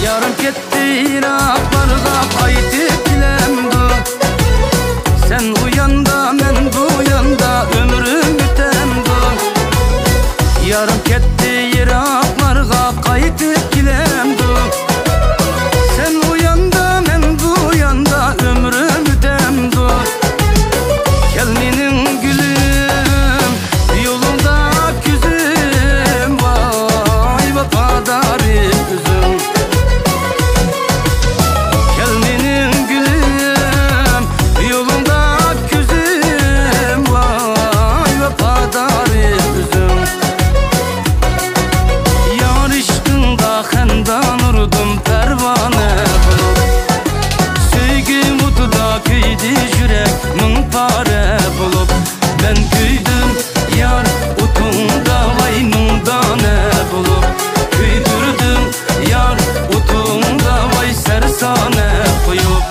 Yarım ketdi Iraklarga qaytyp kilemdi. Sen uyanda men bu yanda ömrüm ötemdi. Yarım ketdi Iraklarga qaytyp kilemdi. Sen uyanda men bu yanda ömrüm ötemdi. Gel menin gülüm, yolunda küzüm, vay vafadar üzüm. Gel menin gülüm, yolunda küzüm, vay vafadar üzüm. Yar işkında xendan urdum pervane bulup. Söygüm utuda kıydı jürek mın pare bulup. Ben küydüm yar utunda vay nundane bulup. Küydürdüm yar utunda vay sersane koyup.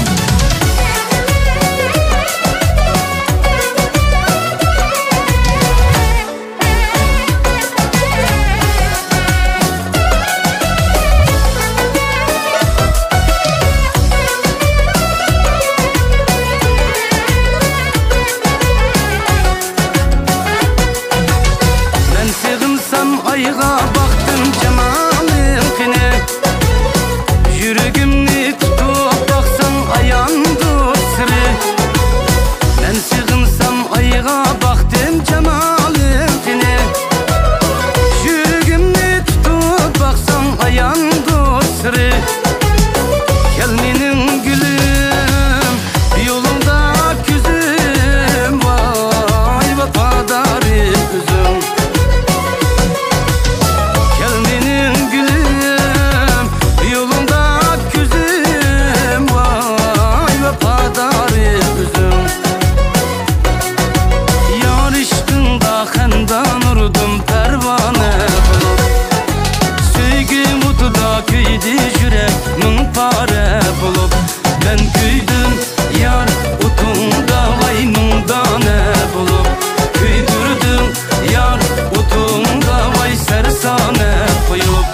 Ayga baktım cemalinkine. Yüreğimni tutup baksan ayandır sırrı. Ben sığınsam ayga baktım cemalinkine. Yüreğimni tutup baksan ayandır sırrı. Gel menin gülüm, yolunda küzüm, vay vafadar üzüm. Xendan urdum pervane bulup. Söygüm utuda kıydı jürek mın pare bulup. Ben küydüm yar utunda vay nundane bulup. Küydürdüm yar utunda vay sersane koyup.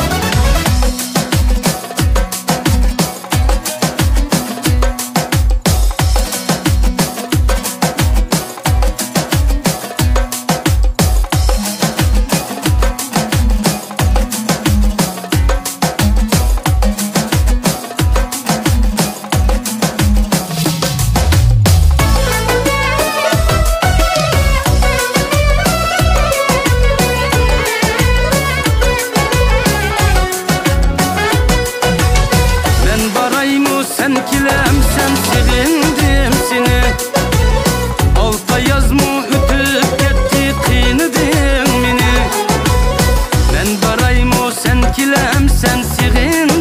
Sen kilemsen sevindim seni. Alta yazmı ötüp gitti kıyınıdın beni. Ben barayım o sen kilemsen sevindim.